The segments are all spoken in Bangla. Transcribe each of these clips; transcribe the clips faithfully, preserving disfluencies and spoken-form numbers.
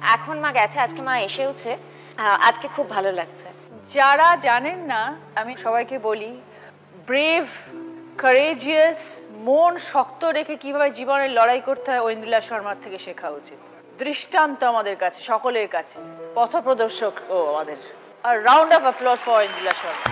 এখন মা গেছে, আজকে মা এসেওছে। আজকে খুব ভালো লাগছে। যারা জানেন না, আমি সবাইকে বলি, ব্রেভ, কারেজিয়াস, মন শক্ত রেখে কিভাবে জীবনের লড়াই করতে হয় ঐন্দ্রিলা শর্মার থেকে শেখা উচিত। দৃষ্টান্ত আমাদের কাছে, সকলের কাছে, পথপ্রদর্শক ও আমাদের। আর round of applause for Aindrila Sharma.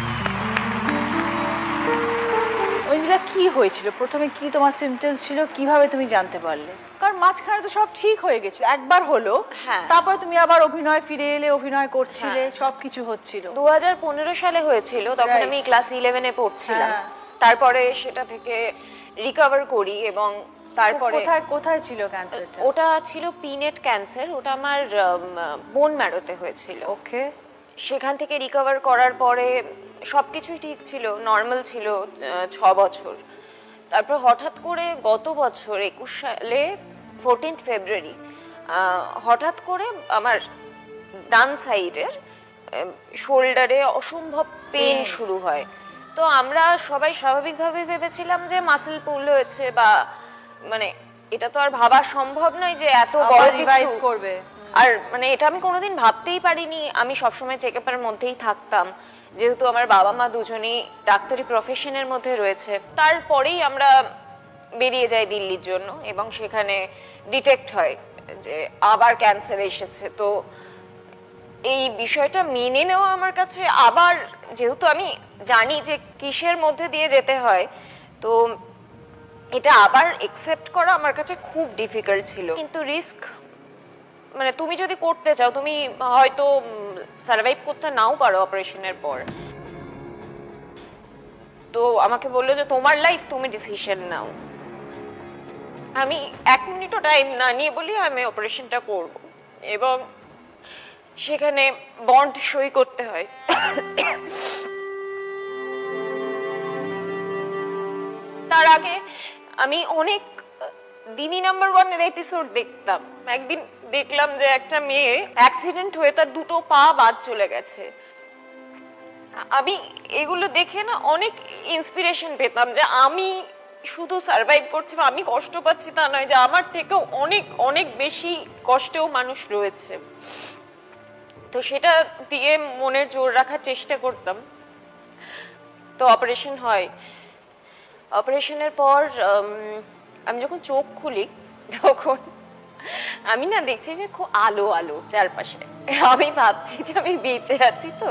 Aindrila, কি হয়েছিল প্রথমে? কি তোমার সিমটমস ছিল? কিভাবে তুমি জানতে পারলে? কারণ মাঝখানে তো সব ঠিক হয়ে গেছিল, একবার হলো, তারপর তুমি আবার অভিনয় ফিরে এলে, অভিনয় করছিলে, সবকিছু হচ্ছিল। দু হাজার পনেরো সালে হয়েছিল, তখন আমি ক্লাস ইলেভেনে পড়ছিলাম। তারপরে সেটা থেকে রিকভার করি এবং তারপরে কোথায় কোথায় ছিল ক্যান্সারটা? ওটা ছিল পিনেট ক্যান্সার, ওটা আমার বোন ম্যারোতে হয়েছিল। ওকে। সেখান থেকে রিকভার করার পরে সবকিছুই ঠিক ছিল, নর্মাল ছিল ছ বছর। তারপর হঠাৎ করে গত বছর একুশ সালে ফোরটিন্থ ফেব্রুয়ারি হঠাৎ করে আমার ডান সাইডের শোল্ডারে অসম্ভব পেন শুরু হয়। তো আমরা সবাই স্বাভাবিকভাবে ভেবেছিলাম যে মাসেল পুল হয়েছে, বা মানে এটা তো আর ভাবা সম্ভব নয় যে এত বড় রিভাইভ করবে। আর মানে এটা আমি কোনোদিন ভাবতেই পারিনি। আমি সবসময় চেক আপের মধ্যেই থাকতাম, যেহেতু আমার বাবা মা দুজনেই ডাক্তারি প্রফেশনের মধ্যে রয়েছে। তারপরেই আমরা বেরিয়ে যাই দিল্লির জন্য এবং সেখানে ডিটেক্ট হয় যে আবার ক্যান্সার এসেছে। তো এই বিষয়টা মেনে নেওয়া আমার কাছে, আবার যেহেতু আমি জানি যে কিসের মধ্যে দিয়ে যেতে হয়, তো এটা আবার একসেপ্ট করা আমার কাছে খুব ডিফিকাল্ট ছিল। কিন্তু রিস্ক, মানে তুমি যদি করতে চাও, তুমি হয়তো সার্ভাইভ করতে নাও পারো অপারেশনের পর। তো আমাকে বললো যে তোমার লাইফ, তুমি ডিসিশন নাও। আমি এক মিনিটও টাইম না নিয়ে বলি আমি অপারেশনটা করব, এবং সেখানে বন্ড সই করতে হয়। তার আগে আমি অনেক দিনী নাম্বার ওয়ানের এপিসোড দেখতাম। একদিন দেখলাম যে একটা মেয়ে অ্যাক্সিডেন্ট হয়ে তার দুটো পা বাদ চলে গেছে। আমি এগুলো দেখে না অনেক ইন্সপিরেশন পেতাম যে আমি শুধু সার্ভাইভ করছি বা আমি কষ্ট পাচ্ছি তা নয়, যে আমার থেকেও অনেক অনেক বেশি কষ্টেও মানুষ রয়েছে। তো সেটা দিয়ে মনের জোর রাখার চেষ্টা করতাম। তো অপারেশন হয়। অপারেশনের পর আমি যখন চোখ খুলি, তখন আমি না দেখছি যে খুব আলো আলো চারপাশে। আমি ভাবছি যে আমি বেঁচে আছি। তো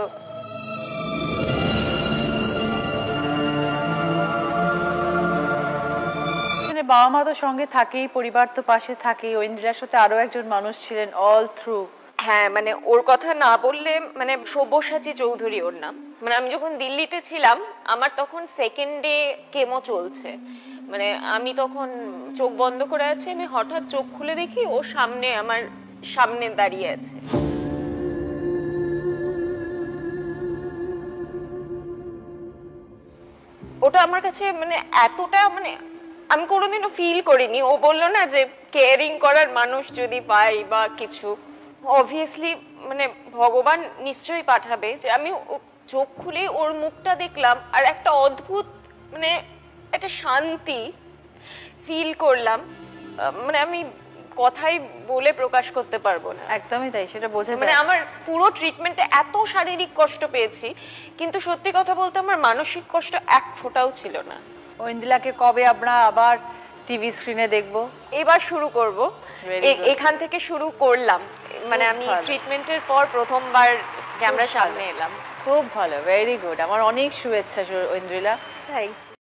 বাবা মা তো সঙ্গে থাকেই, পরিবার তো পাশে থাকেই। ঐন্দ্রিলার সাথে আরো একজন মানুষ ছিলেন অল থ্রু। হ্যাঁ, মানে ওর কথা না বললে, মানে সব্যসাচী চৌধুরী ওর নাম। মানে আমি যখন দিল্লিতে ছিলাম, আমার তখন সেকেন্ড ডে কেমো চলছে। মানে আমি তখন চোখ বন্ধ করে আছি, আমি হঠাৎ চোখ খুলে দেখি ও সামনে, আমার সামনে দাঁড়িয়ে আছে। ওটা আমার কাছে মানে এতটা, মানে আমি কোনোদিনও ফিল করিনি। ও বললো না যে কেয়ারিং করার মানুষ যদি পাই বা কিছু, অবভিয়াসলি মানে ভগবান নিশ্চয়ই পাঠাবে। যে আমি চোখ খুলে ওর মুখটা দেখলাম, আর একটা অদ্ভুত মানে একটা শান্তি ফিল করলাম। মানে আমি কথাই বলে প্রকাশ করতে পারবো না। একদমই তাই, সেটা বোঝা যায়। মানে আমার পুরো ট্রিটমেন্টে এত শারীরিক কষ্ট পেয়েছি, কিন্তু সত্যি কথা বলতে আমার মানসিক কষ্ট এক ফোঁটাও ছিল না। ঐন্দ্রিলাকে কবে আমরা আবার টিভি স্ক্রিনে দেখবো? এবার শুরু করব, এখান থেকে শুরু করলাম। মানে আমি ট্রিটমেন্টের পর প্রথমবার ক্যামেরার সামনে এলাম। খুব ভালো, ভেরি গুড। আমার অনেক শুভেচ্ছা ঐন্দ্রিলা। তাই